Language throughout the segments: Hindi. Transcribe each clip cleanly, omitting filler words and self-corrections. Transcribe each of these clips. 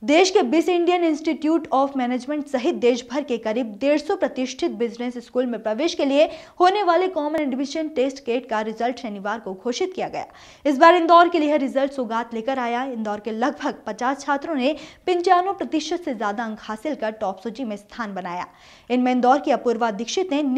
देश के 20 इंडियन इंस्टीट्यूट ऑफ मैनेजमेंट सहित देश भर के करीब 150 प्रतिष्ठित बिजनेस स्कूल में प्रवेश के लिए होने वाले कॉमन एडमिशन टेस्ट केट का रिजल्ट शनिवार को घोषित किया गया। इस बार इंदौर के लिए यह रिजल्ट सौगात लेकर आया। इंदौर के लगभग 50 छात्रों ने 95% से ज्यादा अंक हासिल कर टॉप सूची में स्थान बनाया। इनमें इंदौर की अपूर्वा दीक्षित ने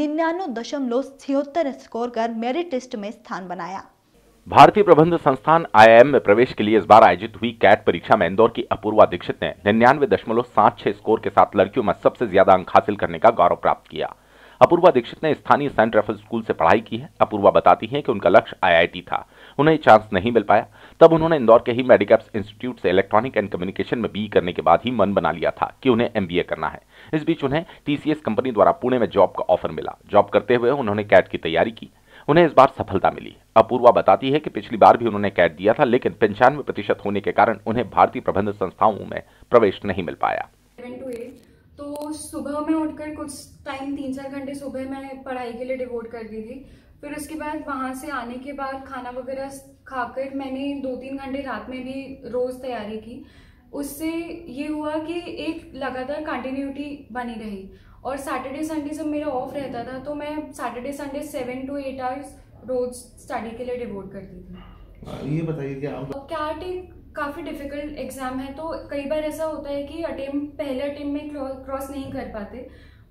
99.76 स्कोर कर मेरिट लिस्ट में स्थान बनाया। भारतीय प्रबंध संस्थान IIM में प्रवेश के लिए इस बार आयोजित हुई कैट परीक्षा में इंदौर की अपूर्वा दीक्षित ने 99.76 स्कोर के साथ लड़कियों में सबसे ज्यादा अंक हासिल करने का गौरव प्राप्त किया। अपूर्वा दीक्षित ने स्थानीय सेंट रेफल स्कूल से पढ़ाई की है। अपूर्वा बताती हैं कि उनका लक्ष्य IIT था, उन्हें चांस नहीं मिल पाया। तब उन्होंने इंदौर के ही मेडिकैप्स इंस्टीट्यूट से इलेक्ट्रॉनिक एंड कम्युनिकेशन में BE करने के बाद ही मन बना लिया था कि उन्हें MBA करना है। इस बीच उन्हें TCS कंपनी द्वारा पुणे में जॉब का ऑफर मिला। जॉब करते हुए उन्होंने कैट की तैयारी की। उन्हें इस बार सफलता मिली। अपूर्वा बताती है कि पिछली बार भी उन्होंने कैट दिया था, लेकिन 95% होने के कारण उन्हें भारतीय प्रबंध संस्थाओं में प्रवेश नहीं मिल पाया। 7 to 8 तो सुबह में उठकर कुछ टाइम 3-4 घंटे सुबह मैं पढ़ाई के लिए डिवोट कर दी थी। फिर उसके बाद वहाँ से आने के बाद खाना वगैरह खाकर मैंने 2-3 घंटे रात में भी रोज तैयारी की। उससे ये हुआ कि एक लगातार कंटिन्यूटी बनी रही। और सैटरडे संडे जब मेरा ऑफ रहता था तो मैं सैटरडे संडे 7 to 8 आवर्स रोज स्टडी के लिए डिवोट करती थी। ये बताइए कि आप कैट एक काफ़ी डिफिकल्ट एग्जाम है, तो कई बार ऐसा होता है कि पहले अटेम्प्ट में क्रॉस नहीं कर पाते।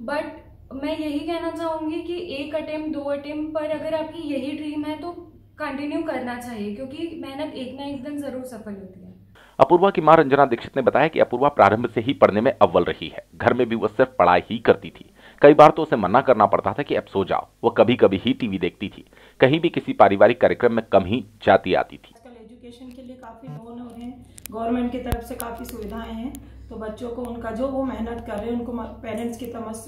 बट मैं यही कहना चाहूँगी कि एक अटेम्प्ट 2 अटेम्प्ट पर अगर आपकी यही ड्रीम है तो कंटिन्यू करना चाहिए, क्योंकि मेहनत एक ना एक दिन जरूर सफल होती है। अपूर्वा की मां रंजना दीक्षित ने बताया कि अपूर्वा प्रारंभ से ही पढ़ने में अव्वल रही है। घर में भी वो सिर्फ पढ़ाई ही करती थी। कई बार तो उसे मना करना पड़ता था कि अब सो जाओ। वो कभी कभी ही टीवी देखती थी। कहीं भी किसी पारिवारिक कार्यक्रम में कम ही जाती आती थी। आजकल एजुकेशन के लिए काफ़ी लोन हो रहे हैं, गवर्नमेंट की तरफ से काफ़ी सुविधाएं हैं, तो बच्चों को उनका जो वो मेहनत कर रहे हैं उनको पेरेंट्स की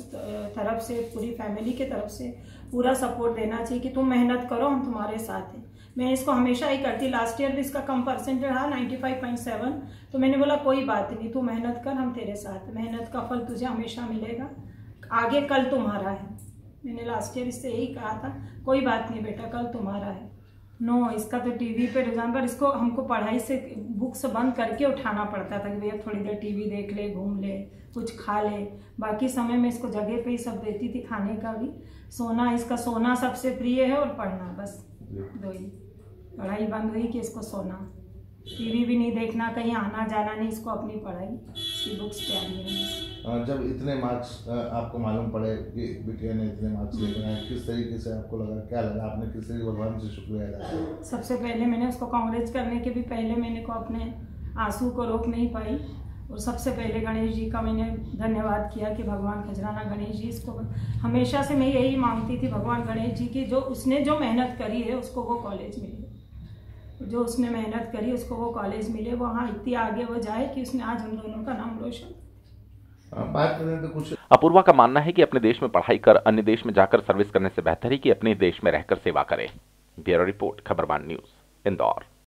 तरफ से, पूरी फैमिली की तरफ से पूरा सपोर्ट देना चाहिए कि तुम मेहनत करो, हम तुम्हारे साथ हैं। मैं इसको हमेशा ही करती। लास्ट ईयर भी इसका कम परसेंटेज रहा 95.7, तो मैंने बोला कोई बात नहीं, तू मेहनत कर, हम तेरे साथ, मेहनत का फल तुझे हमेशा मिलेगा, आगे कल तुम्हारा है। मैंने लास्ट ईयर इससे यही कहा था, कोई बात नहीं बेटा, कल तुम्हारा है। नो, इसका तो टीवी पे रुझान, पर इसको हमको पढ़ाई से बुक्स बंद करके उठाना पड़ता था कि भैया थोड़ी देर टीवी देख ले, घूम ले, कुछ खा ले। बाकी समय में इसको जगह पे ही सब देती थी, खाने का भी। सोना, इसका सोना सबसे प्रिय है और पढ़ना, बस दो ही। पढ़ाई बंद हुई कि इसको सोना, टीवी भी नहीं देखना, कहीं आना जाना नहीं, इसको अपनी पढ़ाई, इसकी बुक्स प्यारी है। जब इतने मार्क्स आपको मालूम पड़े कि बिटिया ने इतने मार्क्स लेकर आए, किस तरीके से आपको लगा, क्या लगा, आपने किस तरीके भगवान से शुक्रिया अदा किया? सबसे पहले मैंने उसको कांग्रेस करने के भी पहले मैंने को अपने आंसू को रोक नहीं पाई, और सबसे पहले गणेश जी का मैंने धन्यवाद किया कि भगवान खजराना गणेश जी, इसको हमेशा से मैं यही मांगती थी, भगवान गणेश जी की जो उसने जो मेहनत करी है उसको वो कॉलेज मिले, जो उसने मेहनत करी उसको वो कॉलेज मिले, वहाँ इतनी आगे वो जाए कि उसने आज हम दोनों का नाम रोशन। बात करें तो कुछ अपूर्वा का मानना है कि अपने देश में पढ़ाई कर अन्य देश में जाकर सर्विस करने से बेहतर है कि अपने देश में रहकर सेवा करे। Bureau report, Khabarban news, Indore.